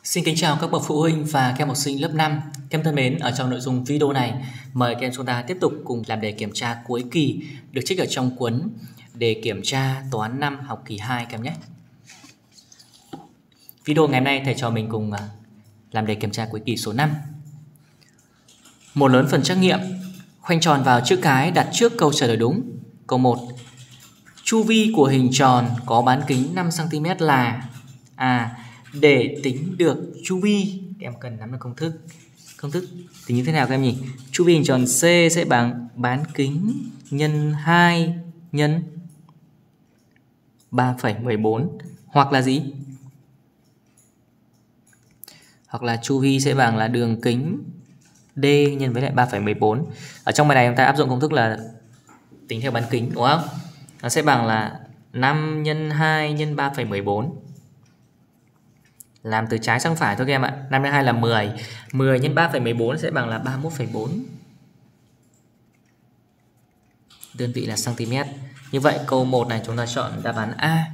Xin kính chào các bậc phụ huynh và các em học sinh lớp 5. Các em thân mến, ở trong nội dung video này, mời các em chúng ta tiếp tục cùng làm đề kiểm tra cuối kỳ được trích ở trong cuốn đề kiểm tra toán 5 học kỳ 2 các em nhé. Video ngày hôm nay thầy trò mình cùng làm đề kiểm tra cuối kỳ số 5. Một lớn phần trắc nghiệm, khoanh tròn vào chữ cái đặt trước câu trả lời đúng. Câu 1. Chu vi của hình tròn có bán kính 5 cm là để tính được chu vi, em cần nắm được công thức. Công thức tính như thế nào các em nhỉ? Chu vi hình tròn C sẽ bằng bán kính nhân 2 nhân 3,14 hoặc là gì? Hoặc là chu vi sẽ bằng là đường kính D nhân với lại 3,14. Ở trong bài này chúng ta áp dụng công thức là tính theo bán kính, đúng không? Nó sẽ bằng là 5 nhân 2 nhân 3,14. Làm từ trái sang phải thôi các em ạ. 5 nhân 2 là 10. 10 nhân 3,14 sẽ bằng là 31,4. Đơn vị là cm. Như vậy câu 1 này chúng ta chọn đáp án A.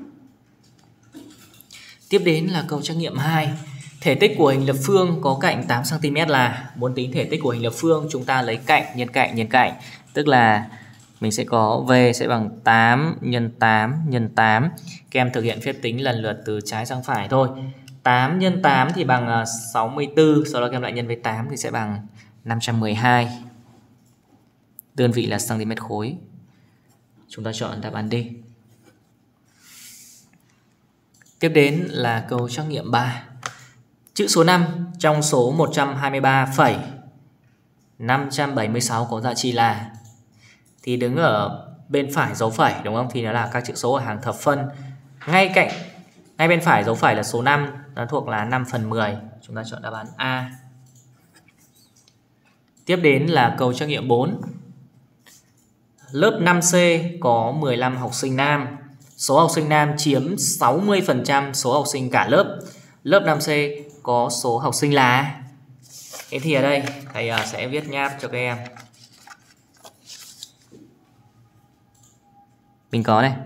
Tiếp đến là câu trắc nghiệm 2. Thể tích của hình lập phương có cạnh 8 cm là. Muốn tính thể tích của hình lập phương chúng ta lấy cạnh nhân cạnh nhân cạnh. Tức là mình sẽ có V sẽ bằng 8 nhân 8 nhân 8. Các em thực hiện phép tính lần lượt từ trái sang phải thôi. 8 nhân 8 thì bằng 64. Sau đó các em lại nhân với 8 thì sẽ bằng 512. Đơn vị là cm khối. Chúng ta chọn đáp án D. Tiếp đến là câu trắc nghiệm 3. Chữ số 5 trong số 123,576 có giá trị là. Thì đứng ở bên phải dấu phẩy, đúng không? Thì nó là các chữ số ở hàng thập phân. Ngay bên phải dấu phẩy là số 5, nó thuộc là 5/10. Chúng ta chọn đáp án A. Tiếp đến là câu trắc nghiệm 4. Lớp 5C có 15 học sinh nam. Số học sinh nam chiếm 60% số học sinh cả lớp. Lớp 5C có số học sinh là. Thế thì ở đây thầy sẽ viết nháp cho các em. Mình có này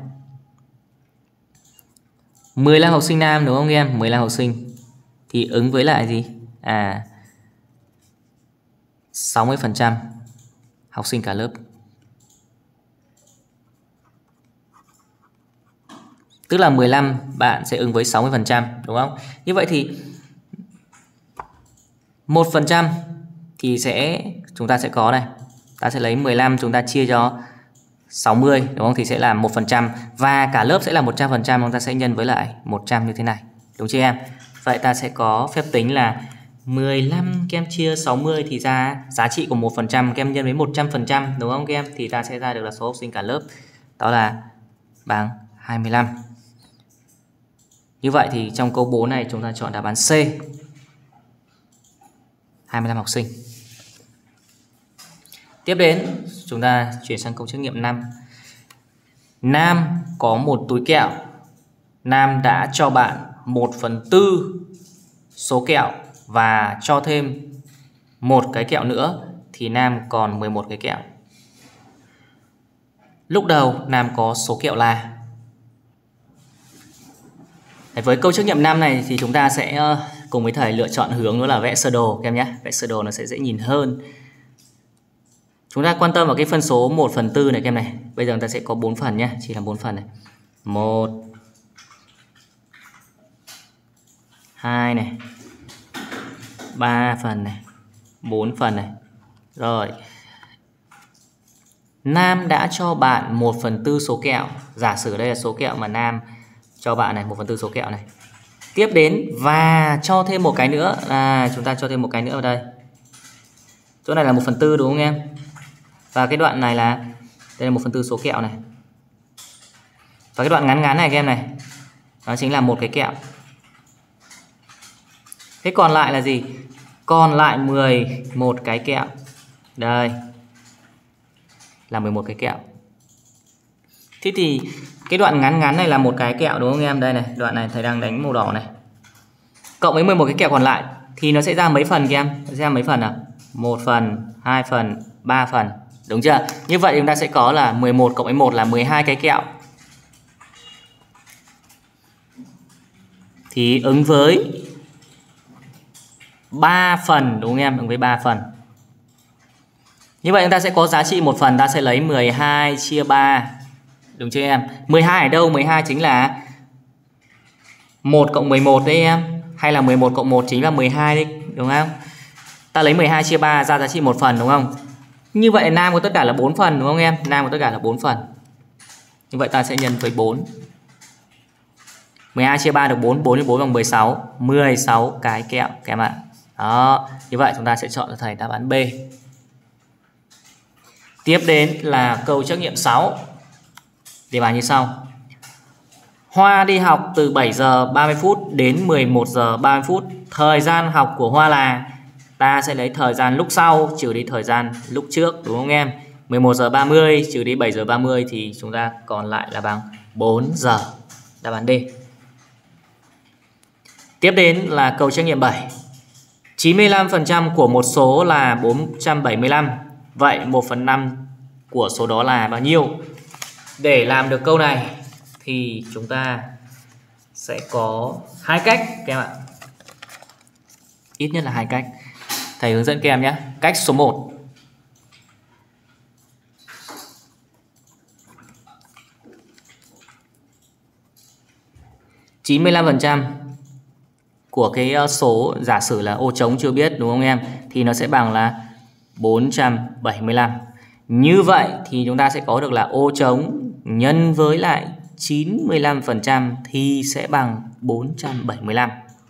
15 học sinh nam, đúng không em? 15 học sinh thì ứng với lại gì? 60% học sinh cả lớp. Tức là 15 bạn sẽ ứng với 60%, đúng không? Như vậy thì 1% thì chúng ta sẽ có này. Ta sẽ lấy 15 chúng ta chia cho 60, đúng không? Thì sẽ là 1%. Và cả lớp sẽ là 100%. Chúng ta sẽ nhân với lại 100 như thế này. Đúng chưa em? Vậy ta sẽ có phép tính là 15 các em chia 60 thì ra giá trị của 1% các em nhân với 100%, đúng không các em? Thì ta sẽ ra được là số học sinh cả lớp. Đó là bằng 25. Như vậy thì trong câu 4 này chúng ta chọn đáp án C. 25 học sinh. Tiếp đến chúng ta chuyển sang câu trắc nghiệm 5. Nam có một túi kẹo. Nam đã cho bạn 1/4 số kẹo và cho thêm một cái kẹo nữa thì Nam còn 11 cái kẹo. Lúc đầu Nam có số kẹo là. Với câu trắc nghiệm 5 này thì chúng ta sẽ cùng với thầy lựa chọn hướng đó là vẽ sơ đồ các em nhé. Vẽ sơ đồ nó sẽ dễ nhìn hơn. Chúng ta quan tâm vào cái phân số 1/4 này các em này. Bây giờ chúng ta sẽ có 4 phần nhé, chỉ là 4 phần này. 1 2 này, 3 phần này, 4 phần này. Rồi. Nam đã cho bạn 1/4 số kẹo. Giả sử đây là số kẹo mà Nam cho bạn này, 1/4 số kẹo này. Tiếp đến và cho thêm một cái nữa là chúng ta cho thêm một cái nữa vào đây. Chỗ này là 1/4 đúng không em? Và cái đoạn này là đây là 1/4 số kẹo này. Và cái đoạn ngắn ngắn này các em này, đó chính là một cái kẹo. Thế còn lại là gì? Còn lại 11 cái kẹo. Đây là 11 cái kẹo. Thế thì cái đoạn ngắn ngắn này là một cái kẹo đúng không em? Đây này, đoạn này thầy đang đánh màu đỏ này. Cộng với 11 cái kẹo còn lại thì nó sẽ ra mấy phần các em? Nó sẽ ra mấy phần nào? 1 phần, 2 phần, 3 phần. Đúng chưa? Như vậy chúng ta sẽ có là 11 cộng với 1 là 12 cái kẹo. Thì ứng với 3 phần đúng không em? Bằng với 3 phần. Như vậy chúng ta sẽ có giá trị 1 phần, ta sẽ lấy 12 chia 3. Đúng chưa em? 12 ở đâu? 12 chính là 1 cộng 11 đấy em. Hay là 11 cộng 1 chính là 12 đấy, đúng không? Ta lấy 12 chia 3 ra giá trị 1 phần đúng không? Như vậy nam của tất cả là 4 phần đúng không em? Nam của tất cả là 4 phần. Như vậy ta sẽ nhân với 4. 12 chia 3 được 4, 4 đến 4 bằng 16. 16 cái kẹo các em ạ. Đó, như vậy chúng ta sẽ chọn cho thầy đáp án B. Tiếp đến là câu trắc nghiệm 6. Đề bài như sau. Hoa đi học từ 7 giờ 30 phút đến 11 giờ 30 phút. Thời gian học của Hoa là, ta sẽ lấy thời gian lúc sau trừ đi thời gian lúc trước đúng không em? 11 giờ 30 trừ đi 7 giờ 30 thì chúng ta còn lại là bằng 4 giờ. Đáp án D. Tiếp đến là câu trắc nghiệm 7. 95% của một số là 475. Vậy 1/5 của số đó là bao nhiêu? Để làm được câu này thì chúng ta sẽ có 2 cách các em ạ. Ít nhất là 2 cách. Thầy hướng dẫn các em nhé. Cách số 1. %95 của cái số giả sử là ô trống chưa biết đúng không em? Thì nó sẽ bằng là 475. Như vậy thì chúng ta sẽ có được là ô trống nhân với lại 95% thì sẽ bằng 475.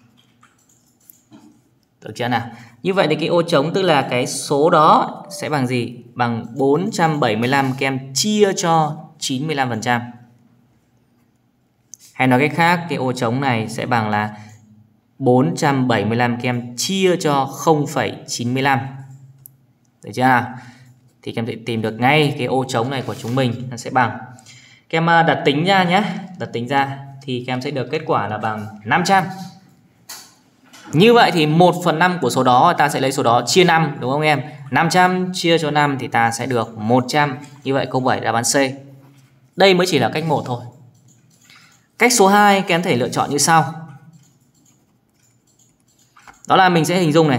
Được chưa nào? Như vậy thì cái ô trống tức là cái số đó sẽ bằng gì? Bằng 475 các em chia cho 95%. Hay nói cách khác, cái ô trống này sẽ bằng là 475 các em chia cho 0,95. Được chưa nào? Thì các em sẽ tìm được ngay cái ô trống này của chúng mình nó sẽ bằng. Các em đặt tính ra nhé. Đặt tính ra thì các em sẽ được kết quả là bằng 500. Như vậy thì 1/5 của số đó ta sẽ lấy số đó chia 5 đúng không em? 500 chia cho 5 thì ta sẽ được 100. Như vậy câu 7 đáp án C. Đây mới chỉ là cách 1 thôi. Cách số 2 các em thể lựa chọn như sau. Đó là mình sẽ hình dung này.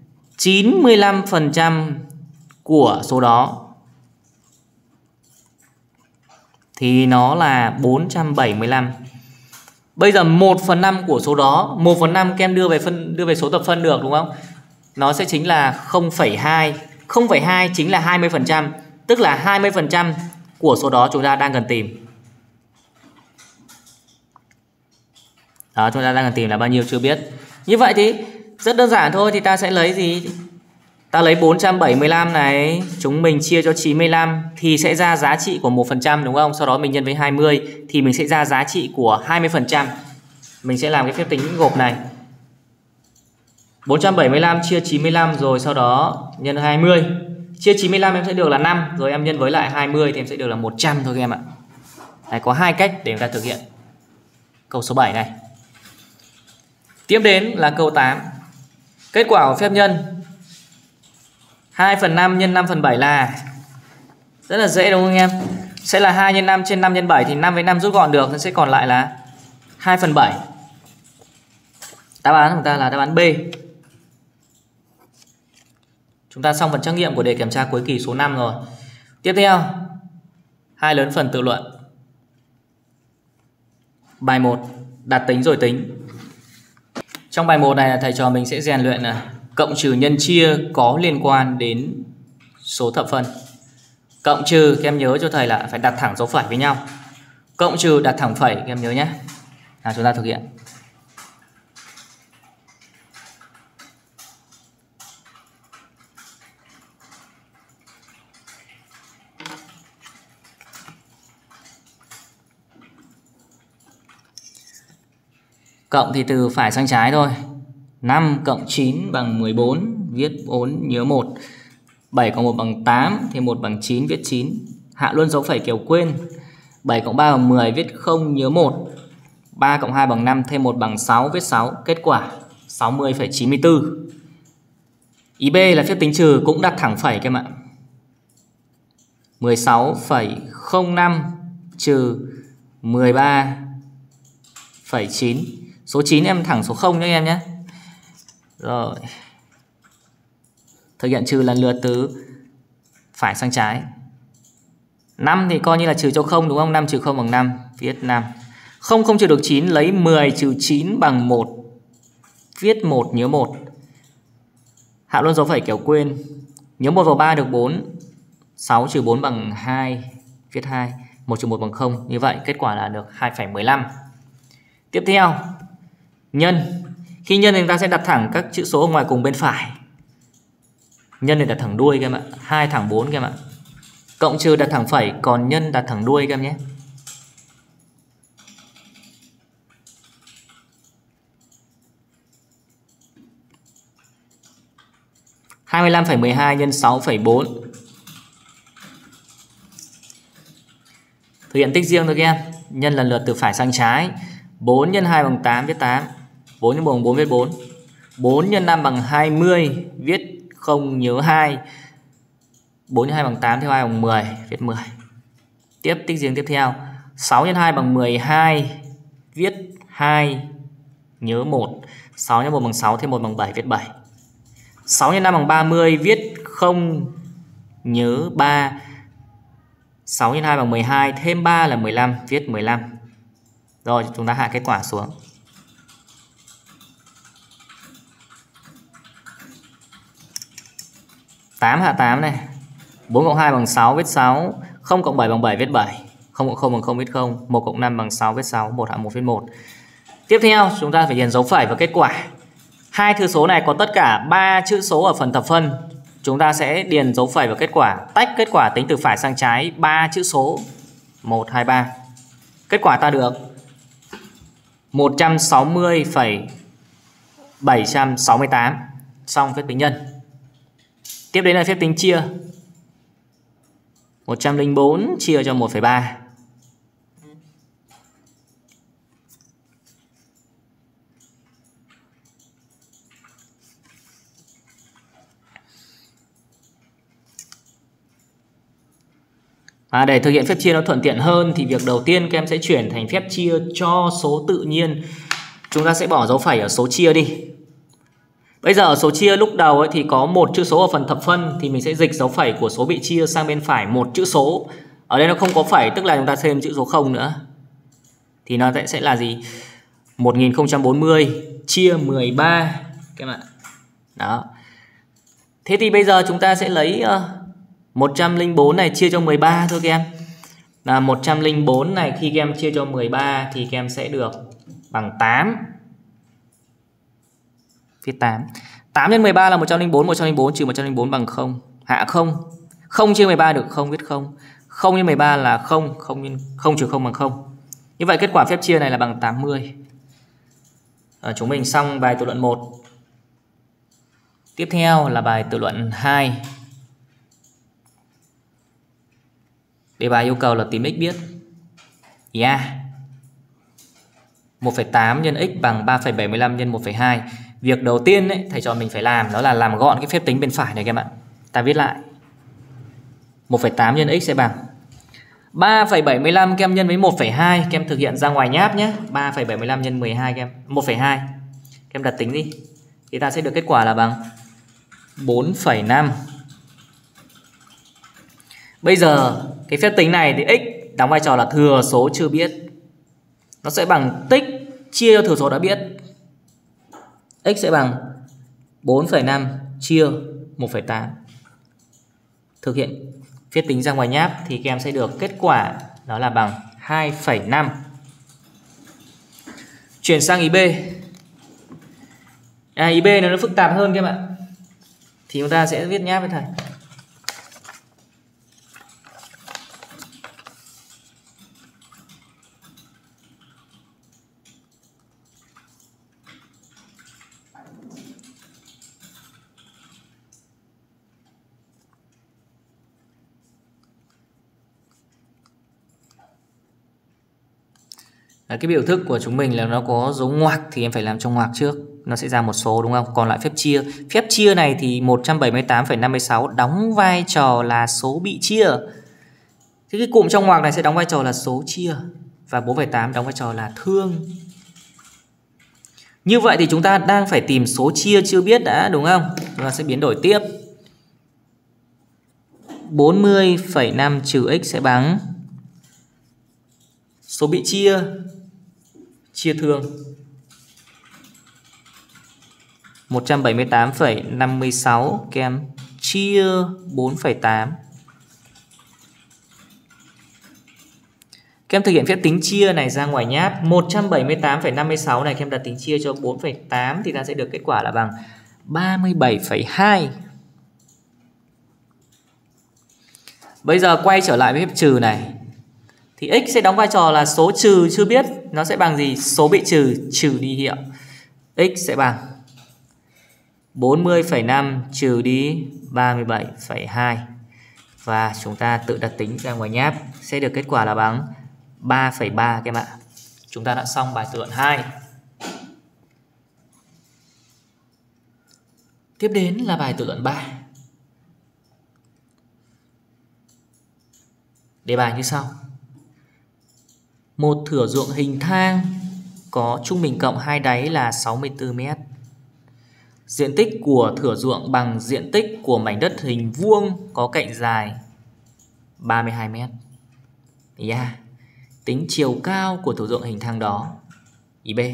95% của số đó thì nó là 475. Bây giờ 1/5 của số đó, 1/5 các em đưa về số thập phân được đúng không? Nó sẽ chính là 0,2. 0,2 chính là 20%, tức là 20% của số đó chúng ta đang cần tìm. Đó, chúng ta đang cần tìm là bao nhiêu chưa biết. Như vậy thì rất đơn giản thôi, thì ta sẽ lấy gì? Ta lấy 475 này, chúng mình chia cho 95 thì sẽ ra giá trị của 1% đúng không? Sau đó mình nhân với 20 thì mình sẽ ra giá trị của 20%. Mình sẽ làm cái phép tính gộp này. 475 chia 95 rồi sau đó nhân 20. Chia 95 em sẽ được là 5, rồi em nhân với lại 20 thì em sẽ được là 100 thôi các em ạ. Đấy, có 2 cách để chúng ta thực hiện câu số 7 này. Tiếp đến là câu 8. Kết quả của phép nhân 2/5 nhân 5/7 là, rất là dễ đúng không em? Sẽ là 2 nhân 5 trên 5 nhân 7 thì 5 với 5 rút gọn được, nó sẽ còn lại là 2/7. Đáp án của chúng ta là đáp án B. Chúng ta xong phần trắc nghiệm của đề kiểm tra cuối kỳ số 5 rồi. Tiếp theo, 2 lớn phần tự luận. Bài 1, đặt tính rồi tính. Trong bài 1 này thầy trò mình sẽ rèn luyện là cộng trừ nhân chia có liên quan đến số thập phân. Cộng trừ các em nhớ cho thầy là phải đặt thẳng dấu phẩy với nhau. Cộng trừ đặt thẳng phẩy các em nhớ nhé. Nào chúng ta thực hiện. Cộng thì từ phải sang trái thôi. 5 cộng 9 bằng 14, viết 4 nhớ 1. 7 cộng 1 bằng 8, thêm 1 bằng 9, viết 9. Hạ luôn dấu phẩy kiểu quên. 7 cộng 3 bằng 10, viết 0 nhớ 1. 3 cộng 2 bằng 5, thêm 1 bằng 6, viết 6. Kết quả 60,94. Ý B là phép tính trừ cũng đặt thẳng phẩy các em ạ. 16,05 trừ 13,9. Số 9 em thẳng số 0 nhé em nhé. Rồi, thực hiện trừ lần lượt từ phải sang trái. 5 thì coi như là trừ cho 0 đúng không? 5 trừ 0 bằng 5, viết 5. 0 không trừ được 9, lấy 10 trừ 9 bằng 1, viết 1, nhớ 1. Hạ luôn dấu phẩy kéo quên. Nhớ 1 vào 3 được 4. 6 trừ 4 bằng 2, viết 2. 1 trừ 1 bằng 0. Như vậy kết quả là được 2,15. Tiếp theo, nhân. Khi nhân thì chúng ta sẽ đặt thẳng các chữ số ở ngoài cùng bên phải. Nhân thì đặt thẳng đuôi các em ạ. 2 thẳng 4 các em ạ. Cộng trừ đặt thẳng phẩy, còn nhân đặt thẳng đuôi các em nhé. Hai mươi 25,12 nhân 6,4. Thực hiện tích riêng thôi các em. Nhân lần lượt từ phải sang trái. 4 nhân 2 bằng 8, viết 8. 4 nhân 1 bằng 4, viết 4. 4 nhân 5 bằng 20, viết 0, nhớ 2. 4 nhân 2 bằng 8, theo 2 bằng 10, viết 10. Tiếp tích riêng tiếp theo. 6 nhân 2 bằng 12, viết 2, nhớ 1. 6 nhân 1 bằng 6, thêm 1 bằng 7, viết 7. 6 nhân 5 bằng 30, viết 0, nhớ 3. 6 nhân 2 bằng 12, thêm 3 là 15, viết 15. Rồi chúng ta hạ kết quả xuống. Tám hạ 8 này. 4 cộng 2 bằng 6, viết 6. 0 cộng 7 bằng 7, viết 7. 0 cộng 0 bằng 0, viết 0. 1 cộng 5 bằng 6, viết 6. 1 hạ 1, viết 1. Tiếp theo chúng ta phải điền dấu phẩy vào kết quả. Hai thư số này có tất cả 3 chữ số ở phần thập phân. Chúng ta sẽ điền dấu phẩy vào kết quả. Tách kết quả tính từ phải sang trái 3 chữ số 1, 2, 3. Kết quả ta được 160,768. Xong phép tính nhân. Tiếp đến là phép tính chia. 104 chia cho 1,3. Để thực hiện phép chia nó thuận tiện hơn thì việc đầu tiên các em sẽ chuyển thành phép chia cho số tự nhiên. Chúng ta sẽ bỏ dấu phẩy ở số chia đi. Bây giờ ở số chia lúc đầu ấy thì có một chữ số ở phần thập phân thì mình sẽ dịch dấu phẩy của số bị chia sang bên phải một chữ số. Ở đây nó không có phẩy, tức là chúng ta thêm chữ số 0 nữa. Thì nó sẽ là gì? 1040 chia 13 các em ạ. Đó. Thế thì bây giờ chúng ta sẽ lấy 104 này chia cho 13 thôi các em. Là 104 này khi các em chia cho 13 thì các em sẽ được bằng 8. Viết 8. 8 nhân 13 là 104, 104 trừ 104 bằng 0. Hạ 0. 0 chia 13 được 0, viết 0. 0 nhân 13 là 0, 0 trừ 0 bằng 0. Như vậy kết quả phép chia này là bằng 80. Chúng mình xong bài tự luận 1. Tiếp theo là bài tự luận 2. Đề bài yêu cầu là tìm x biết. 1,8 nhân x bằng 3,75 nhân 1,2. Việc đầu tiên ấy, thầy trò mình phải làm đó là làm gọn cái phép tính bên phải này các em ạ. Ta viết lại. 1,8 nhân x sẽ bằng 3,75 các em nhân với 1,2. Các em thực hiện ra ngoài nháp nhé. 3,75 nhân 12 các em. 1,2. Các em đặt tính đi. Thì ta sẽ được kết quả là bằng 4,5. Bây giờ cái phép tính này thì x đóng vai trò là thừa số chưa biết. Nó sẽ bằng tích chia cho thừa số đã biết. X sẽ bằng 4,5 chia 1,8. Thực hiện phép tính ra ngoài nháp thì các em sẽ được kết quả đó là bằng 2,5. Chuyển sang ý B. Ý B này nó phức tạp hơn các bạn. Thì chúng ta sẽ viết nháp với thầy. Cái biểu thức của chúng mình là nó có dấu ngoặc thì em phải làm cho ngoặc trước. Nó sẽ ra một số đúng không? Còn lại phép chia. Phép chia này thì 178,56 đóng vai trò là số bị chia. Thế cái cụm trong ngoặc này sẽ đóng vai trò là số chia. Và 4,8 đóng vai trò là thương. Như vậy thì chúng ta đang phải tìm số chia chưa biết đã đúng không? Chúng ta sẽ biến đổi tiếp. 40,5 trừ x sẽ bằng số bị chia thương 178,56 các em chia 4,8. Các em thực hiện phép tính chia này ra ngoài nháp. 178,56 này các em đặt tính chia cho 4,8 thì ta sẽ được kết quả là bằng 37,2. Bây giờ quay trở lại với phép trừ này. Thì x sẽ đóng vai trò là số trừ chưa biết. Nó sẽ bằng gì? Số bị trừ đi hiệu. X sẽ bằng 40,5 trừ đi 37,2. Và chúng ta tự đặt tính ra ngoài nháp. Sẽ được kết quả là bằng 3,3 các em ạ. Chúng ta đã xong bài tự luận 2. Tiếp đến là bài tự luận 3. Đề bài như sau. Một thửa ruộng hình thang có trung bình cộng hai đáy là 64 m. Diện tích của thửa ruộng bằng diện tích của mảnh đất hình vuông có cạnh dài 32 m. Tính chiều cao của thửa ruộng hình thang đó. Ý B.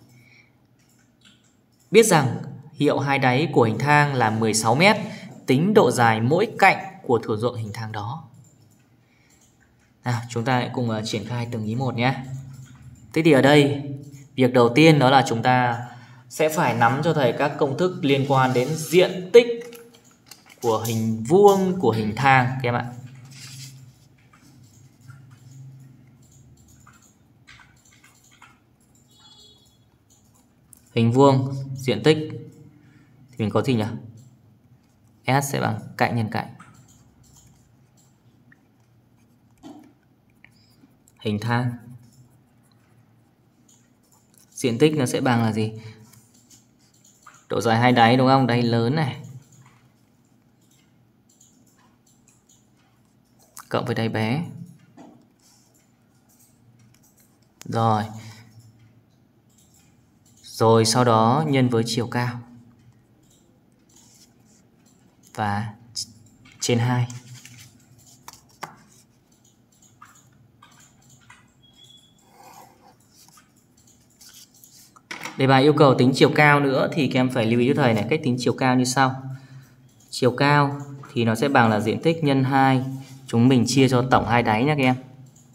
Biết rằng hiệu hai đáy của hình thang là 16 m, tính độ dài mỗi cạnh của thửa ruộng hình thang đó. Nào, chúng ta hãy cùng triển khai từng ý một nhé. Thế thì ở đây, việc đầu tiên đó là chúng ta sẽ phải nắm cho thầy các công thức liên quan đến diện tích của hình vuông của hình thang các em ạ. Hình vuông, diện tích thì mình có gì nhỉ? S sẽ bằng cạnh nhân cạnh. Hình thang, diện tích nó sẽ bằng là gì? Độ dài hai đáy đúng không? Đáy lớn này cộng với đáy bé. Rồi sau đó nhân với chiều cao và trên 2. Đề bài yêu cầu tính chiều cao nữa thì các em phải lưu ý cho thầy này, cách tính chiều cao như sau. Chiều cao thì nó sẽ bằng là diện tích nhân 2, chúng mình chia cho tổng hai đáy nha các em.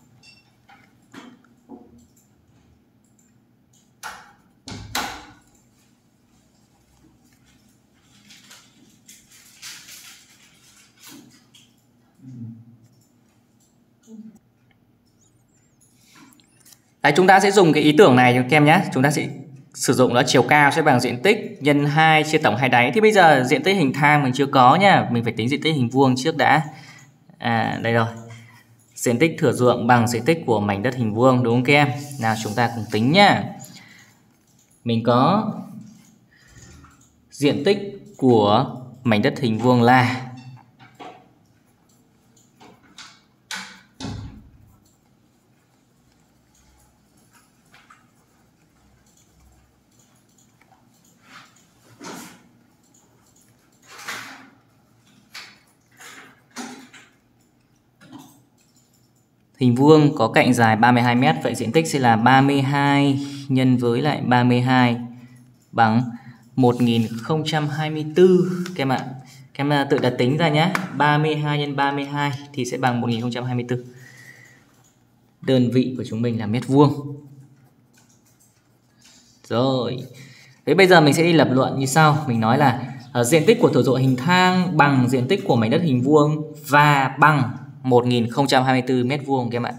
Đấy, chúng ta sẽ dùng cái ý tưởng này cho các em nhé. Chúng ta sẽ sử dụng đó, chiều cao sẽ bằng diện tích nhân 2 chia tổng hai đáy. Thì bây giờ diện tích hình thang mình chưa có nhá, mình phải tính diện tích hình vuông trước đã. Đây rồi. Diện tích thửa ruộng bằng diện tích của mảnh đất hình vuông, đúng không các em? Nào chúng ta cùng tính nhá. Mình có diện tích của mảnh đất hình vuông là hình vuông có cạnh dài 32 m, vậy diện tích sẽ là 32 nhân với lại 32 bằng 1024 các em ạ. Các em tự đặt tính ra nhé. 32 nhân 32 thì sẽ bằng 1024. Đơn vị của chúng mình là mét vuông. Rồi. Thế bây giờ mình sẽ đi lập luận như sau. Mình nói là diện tích của thửa ruộng hình thang bằng diện tích của mảnh đất hình vuông và bằng 1024 mét vuông các em ạ.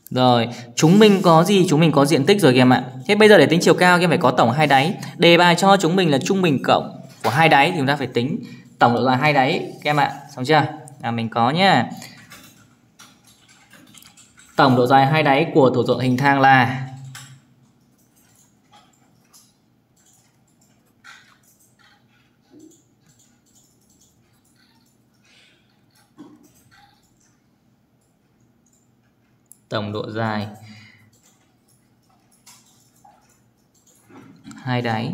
Rồi, chúng mình có gì? Chúng mình có diện tích rồi các em ạ. Thế bây giờ để tính chiều cao các em phải có tổng hai đáy. Đề bài cho chúng mình là trung bình cộng của hai đáy thì chúng ta phải tính tổng độ dài hai đáy các em ạ. Xong chưa? Mình có nhá. Tổng độ dài hai đáy của thổ ruộng hình thang là tổng độ dài hai đáy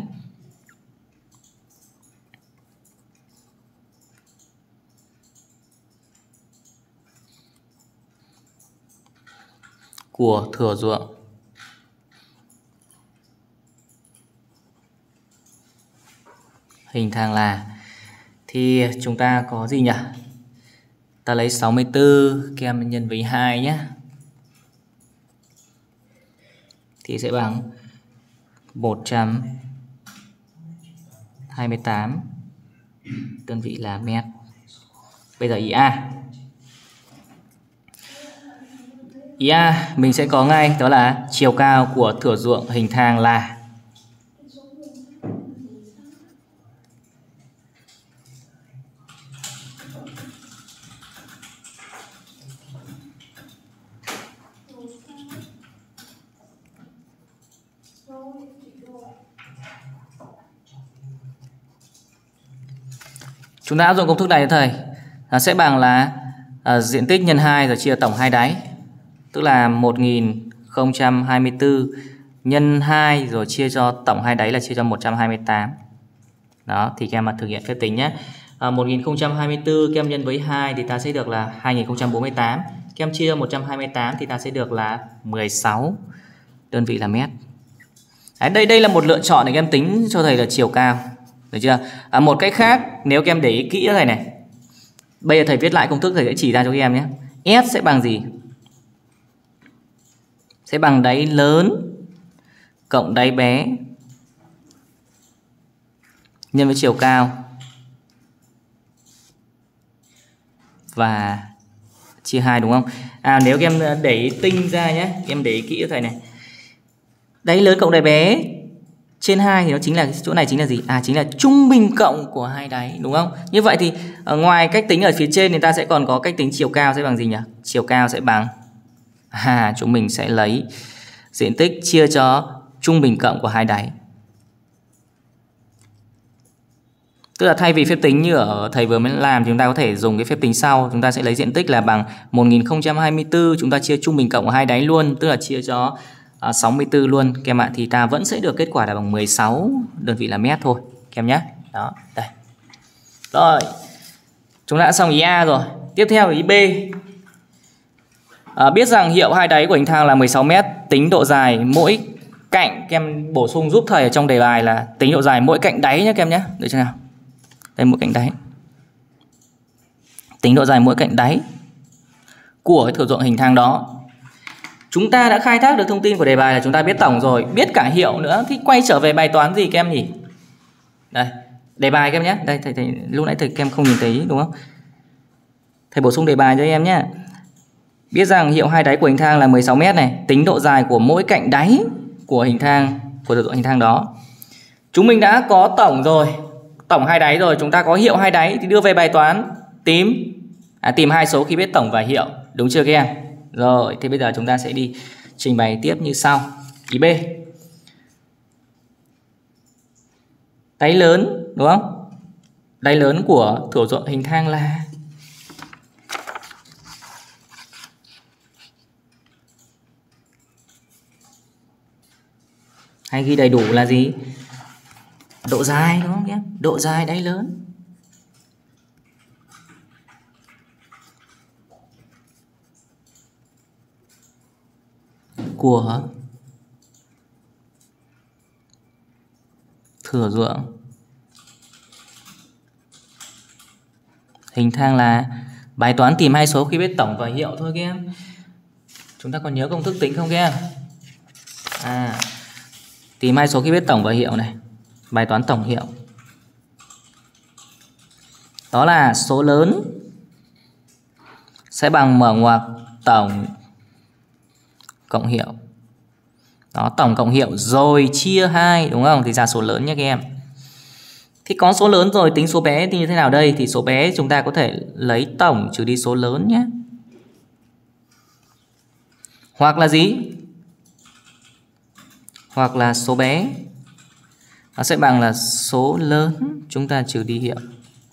của thửa ruộng hình thang là, thì chúng ta có gì nhỉ? Ta lấy 64 các em nhân với 2 nhé, thì sẽ bằng 128 đơn vị là mét. Bây giờ ý A mình sẽ có ngay, đó là chiều cao của thửa ruộng hình thang là chúng ta áp dụng công thức này cho thầy, sẽ bằng là diện tích nhân 2 rồi chia tổng hai đáy, tức là 1024 nhân 2 rồi chia cho tổng hai đáy là chia cho 128. Đó, thì các em mà thực hiện phép tính nhé. 1024 các em nhân với 2 thì ta sẽ được là 2048. Các em chia cho 128 thì ta sẽ được là 16 đơn vị là mét. Đấy, đây là một lựa chọn để các em tính cho thầy là chiều cao. Được chưa? Một cách khác, nếu các em để ý kỹ thầy này. Bây giờ thầy viết lại công thức, thầy sẽ chỉ ra cho các em nhé. S sẽ bằng gì? Sẽ bằng đáy lớn cộng đáy bé nhân với chiều cao và chia 2 đúng không? Nếu các em để ý tinh ra nhé, các em để ý kỹ cho thầy này. Đáy lớn cộng đáy bé trên 2 thì nó chính là chỗ này chính là gì? Chính là trung bình cộng của hai đáy đúng không? Như vậy thì ngoài cách tính ở phía trên thì ta sẽ còn có cách tính chiều cao sẽ bằng gì nhỉ? Chiều cao sẽ bằng chúng mình sẽ lấy diện tích chia cho trung bình cộng của hai đáy. Tức là thay vì phép tính như ở thầy vừa mới làm, chúng ta có thể dùng cái phép tính sau. Chúng ta sẽ lấy diện tích là bằng 1024, chúng ta chia trung bình cộng của hai đáy luôn, tức là chia cho 64 luôn các em ạ, thì ta vẫn sẽ được kết quả là bằng 16 đơn vị là mét thôi các em nhé. Đó, đây. Rồi, chúng ta đã xong ý A rồi. Tiếp theo ý B. Biết rằng hiệu hai đáy của hình thang là 16 mét, tính độ dài mỗi cạnh, các em bổ sung giúp thầy ở trong đề bài là tính độ dài mỗi cạnh đáy nhé các em nhé. Được chưa nào? Đây, mỗi cạnh đáy. Tính độ dài mỗi cạnh đáy của cái thửa ruộng hình thang đó. Chúng ta đã khai thác được thông tin của đề bài là chúng ta biết tổng rồi, biết cả hiệu nữa, thì quay trở về bài toán gì các em nhỉ? Đây, đề bài các em nhé. Đây, thầy lúc nãy thầy các em không nhìn thấy đúng không? Thầy bổ sung đề bài cho em nhé. Biết rằng hiệu hai đáy của hình thang là 16 mét này, tính độ dài của mỗi cạnh đáy của hình thang, của thửa ruộng hình thang đó. Chúng mình đã có tổng rồi, tổng hai đáy rồi, chúng ta có hiệu hai đáy thì đưa về bài toán tìm hai số khi biết tổng và hiệu, đúng chưa các em? Rồi, thì bây giờ chúng ta sẽ đi trình bày tiếp như sau. Ý B. Đáy lớn, đúng không? Đáy lớn của thửa ruộng hình thang là hay ghi đầy đủ là gì? Độ dài đúng không nhé? Độ dài đáy lớn của thửa ruộng hình thang là, bài toán tìm hai số khi biết tổng và hiệu thôi các em. Chúng ta còn nhớ công thức tính không các em? Tìm hai số khi biết tổng và hiệu này. Bài toán tổng hiệu. Đó là số lớn sẽ bằng mở ngoặc tổng cộng hiệu. Đó, tổng cộng hiệu rồi chia 2, đúng không? Thì ra số lớn nhé các em. Thì có số lớn rồi, tính số bé thì như thế nào đây? Thì số bé chúng ta có thể lấy tổng trừ đi số lớn nhé. Hoặc là gì? Hoặc là số bé nó sẽ bằng là số lớn chúng ta trừ đi hiệu.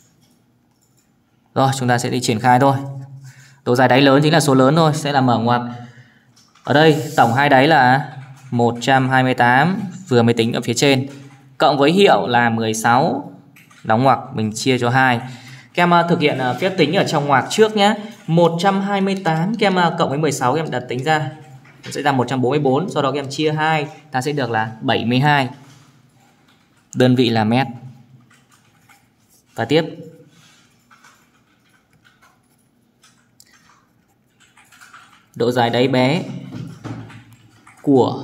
Rồi, chúng ta sẽ đi triển khai thôi. Độ dài đáy lớn chính là số lớn thôi, sẽ là mở ngoặc. Ở đây tổng hai đáy là 128 vừa mới tính ở phía trên, cộng với hiệu là 16, đóng ngoặc mình chia cho 2. Các em thực hiện phép tính ở trong ngoặc trước nhé. 128 các em cộng với 16 các em đặt tính ra sẽ ra 144, sau đó các em chia 2 ta sẽ được là 72. Đơn vị là mét. Và tiếp. Độ dài đáy bé của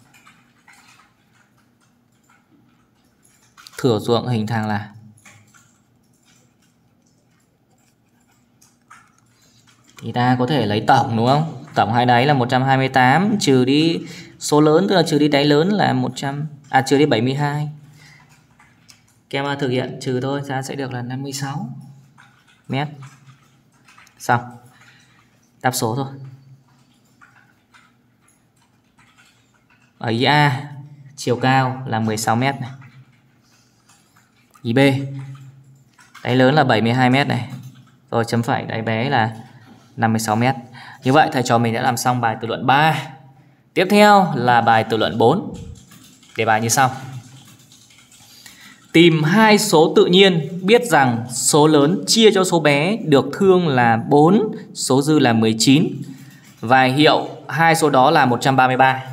thửa ruộng hình thang là. Thì ta có thể lấy tổng, đúng không? Tổng hai đáy là 128 trừ đi số lớn, tức là trừ đi đáy lớn là trừ đi 72. Các em thực hiện trừ thôi, ta sẽ được là 56 mét. Xong. Đáp số thôi. Ở ý A chiều cao là 16 mét này. Ý B đáy lớn là 72 mét này. Rồi chấm phẩy đáy bé là 56 mét. Như vậy thầy trò mình đã làm xong bài tự luận 3. Tiếp theo là bài tự luận 4. Đề bài như sau. Tìm hai số tự nhiên biết rằng số lớn chia cho số bé được thương là 4, số dư là 19 và hiệu hai số đó là 133.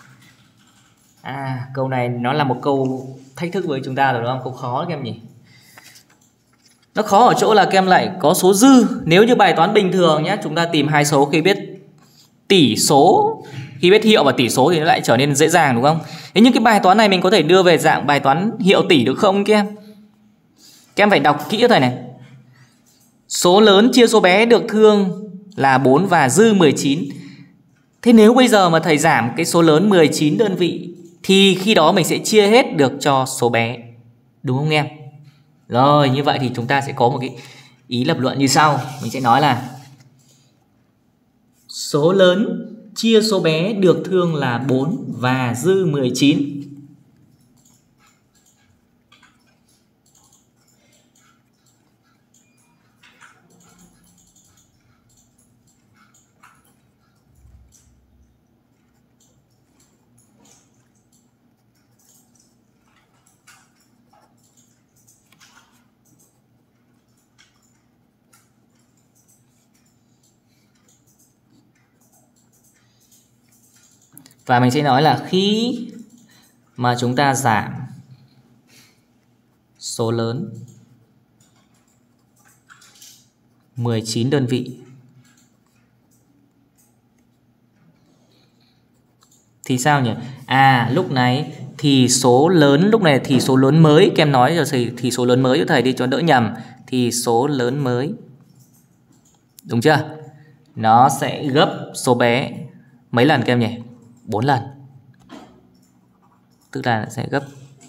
Câu này nó là một câu thách thức với chúng ta rồi đúng không? Câu khó các em nhỉ? Nó khó ở chỗ là các em lại có số dư. Nếu như bài toán bình thường nhé, chúng ta tìm hai số khi biết tỷ số, khi biết hiệu và tỷ số thì nó lại trở nên dễ dàng đúng không? Thế nhưng cái bài toán này mình có thể đưa về dạng bài toán hiệu tỷ được không các em? Các em phải đọc kỹ cho thầy này. Số lớn chia số bé được thương là 4 và dư 19. Thế nếu bây giờ mà thầy giảm cái số lớn 19 đơn vị thì khi đó mình sẽ chia hết được cho số bé. Đúng không em? Rồi, như vậy thì chúng ta sẽ có một cái ý lập luận như sau. Mình sẽ nói là số lớn chia số bé được thương là 4 và dư 19. Và mình sẽ nói là khi mà chúng ta giảm số lớn 19 đơn vị thì sao nhỉ? Lúc này thì số lớn, lúc này thì số lớn mới, các em nói cho thầy thì số lớn mới cho thầy đi cho đỡ nhầm. Thì số lớn mới, đúng chưa? Nó sẽ gấp số bé mấy lần các em nhỉ? 4 lần. Tức là sẽ gấp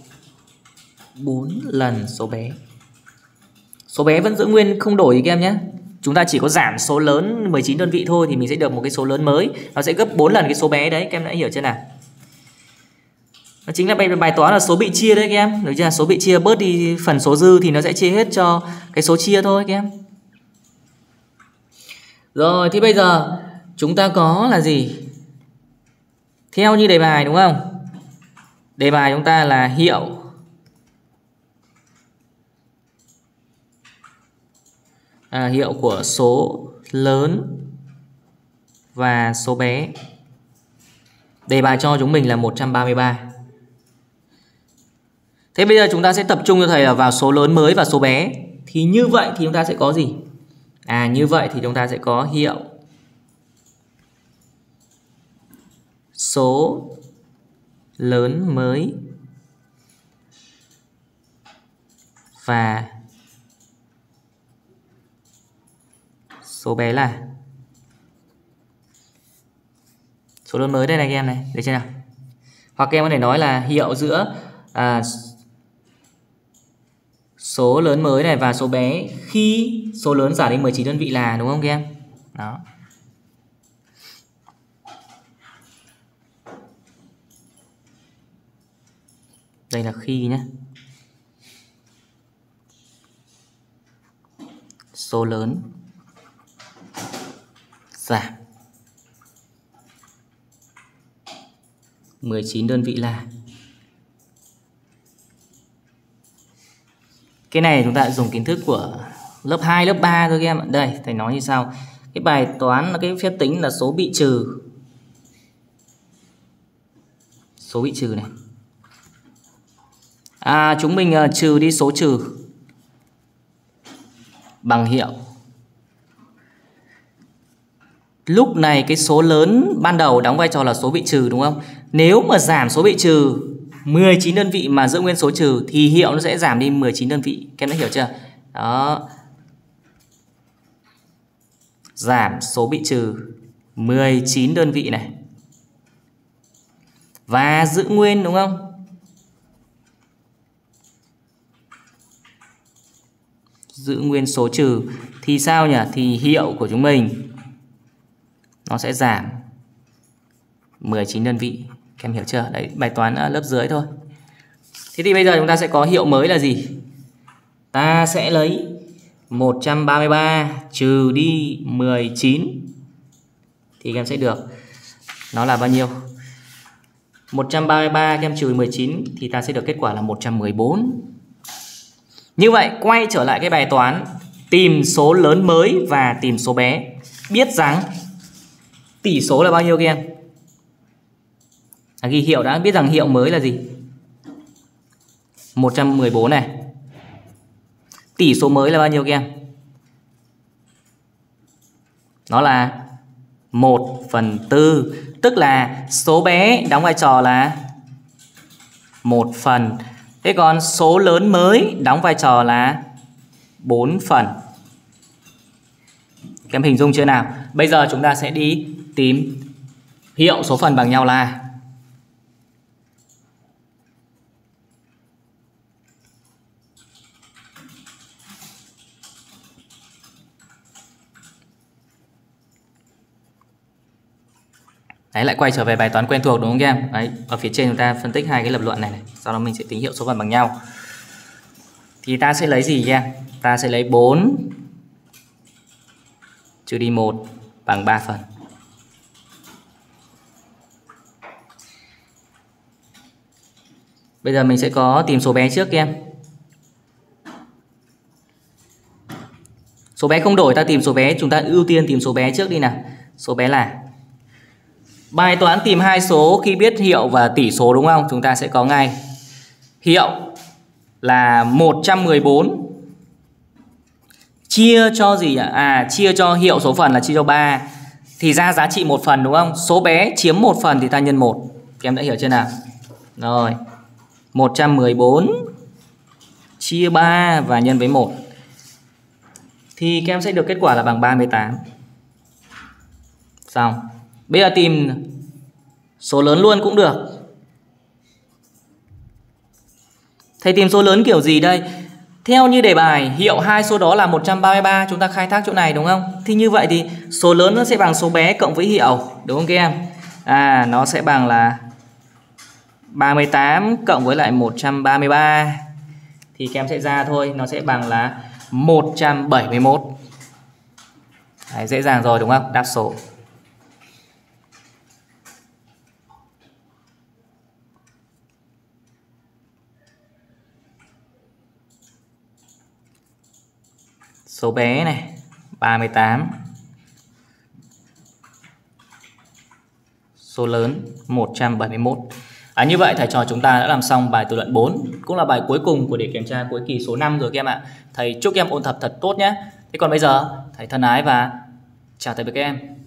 4 lần số bé. Số bé vẫn giữ nguyên không đổi các em nhé. Chúng ta chỉ có giảm số lớn 19 đơn vị thôi thì mình sẽ được một cái số lớn mới. Nó sẽ gấp 4 lần cái số bé đấy. Các em đã hiểu chưa nào? Nó chính là bài toán là số bị chia đấy các em. Được chưa? Số bị chia bớt đi phần số dư thì nó sẽ chia hết cho cái số chia thôi các em. Rồi thì bây giờ chúng ta có là gì? Theo như đề bài đúng không? Đề bài chúng ta là hiệu hiệu của số lớn và số bé. Đề bài cho chúng mình là 133. Thế bây giờ chúng ta sẽ tập trung cho thầy là vào số lớn mới và số bé. Thì như vậy thì chúng ta sẽ có gì? Như vậy thì chúng ta sẽ có hiệu số lớn mới và số bé là Số lớn mới đây này các em này, được chưa nào? Hoặc các em có thể nói là hiệu giữa số lớn mới này và số bé khi số lớn giảm đến 19 đơn vị là, đúng không các em? Đó. Đây là khi nhé. Số lớn giảm 19 đơn vị là. Cái này chúng ta dùng kiến thức của lớp 2, lớp 3 thôi các em ạ. Đây, thầy nói như sau. Cái bài toán là cái phép tính là số bị trừ. Số bị trừ này. Chúng mình trừ đi số trừ bằng hiệu. Lúc này cái số lớn ban đầu đóng vai trò là số bị trừ, đúng không? Nếu mà giảm số bị trừ 19 đơn vị mà giữ nguyên số trừ thì hiệu nó sẽ giảm đi 19 đơn vị. Các em đã hiểu chưa? Đó. Giảm số bị trừ 19 đơn vị này. Và giữ nguyên, đúng không? Giữ nguyên số trừ thì sao nhỉ? Thì hiệu của chúng mình nó sẽ giảm 19 đơn vị. Các em hiểu chưa? Đấy, bài toán lớp dưới thôi. Thế thì bây giờ chúng ta sẽ có hiệu mới là gì? Ta sẽ lấy 133 trừ đi 19 thì các em sẽ được nó là bao nhiêu? 133 các em trừ 19 thì ta sẽ được kết quả là 114. Như vậy quay trở lại cái bài toán tìm số lớn mới và tìm số bé. Biết rằng tỷ số là bao nhiêu các em? Ghi hiệu đã, biết rằng hiệu mới là gì? 114 này. Tỷ số mới là bao nhiêu các em? Nó là 1/4. Tức là số bé đóng vai trò là 1 phần. Thế còn số lớn mới đóng vai trò là 4 phần. Các em hình dung chưa nào? Bây giờ chúng ta sẽ đi tìm hiệu số phần bằng nhau là đấy, lại quay trở về bài toán quen thuộc đúng không các em? Đấy, ở phía trên chúng ta phân tích hai cái lập luận này, sau đó mình sẽ tính hiệu số phần bằng nhau. Thì ta sẽ lấy gì các em? Ta sẽ lấy 4 trừ đi 1 bằng 3 phần. Bây giờ mình sẽ có tìm số bé trước các em. Số bé không đổi, ta tìm số bé, chúng ta ưu tiên tìm số bé trước đi nào. Số bé là bài toán tìm hai số khi biết hiệu và tỷ số đúng không? Chúng ta sẽ có ngay hiệu là 114 chia cho gì ạ? Chia cho hiệu số phần là chia cho 3 thì ra giá trị 1 phần đúng không? Số bé chiếm 1 phần thì ta nhân 1. Các em đã hiểu chưa nào? Rồi. 114 chia 3 và nhân với 1 thì các em sẽ được kết quả là bằng 38. Xong. Bây giờ tìm số lớn luôn cũng được. Thầy tìm số lớn kiểu gì đây? Theo như đề bài, hiệu hai số đó là 133, chúng ta khai thác chỗ này đúng không? Thì như vậy thì số lớn nó sẽ bằng số bé cộng với hiệu, đúng không các em? Nó sẽ bằng là 38 cộng với lại 133. Thì các em sẽ ra thôi, nó sẽ bằng là 171. Đấy, dễ dàng rồi đúng không? Đáp số. Số bé này 38. Số lớn 171. Như vậy thầy trò chúng ta đã làm xong bài tự luận 4, cũng là bài cuối cùng của đề kiểm tra cuối kỳ số 5 rồi các em ạ. Thầy chúc các em ôn tập thật tốt nhé. Thế còn bây giờ thầy thân ái và chào tạm biệt các em.